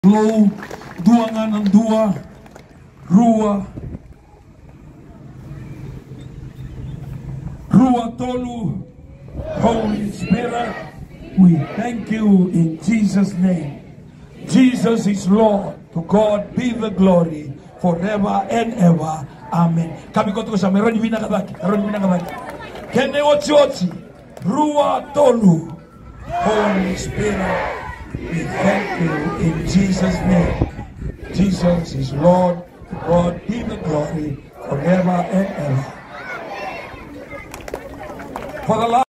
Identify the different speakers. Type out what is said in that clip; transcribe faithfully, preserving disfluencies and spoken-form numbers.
Speaker 1: Flow, dua nga ng dua, Rua, Rua Tolu, Holy Spirit, we thank you in Jesus' name. Jesus is Lord, to God be the glory forever and ever. Amen. Kami ko sa meron bina kabaki, meron bina kabaki. Kene ochi ochi, Rua Tolu, Holy Spirit, we thank you in Jesus' name. Jesus is Lord, to God be the glory forever and ever. For the last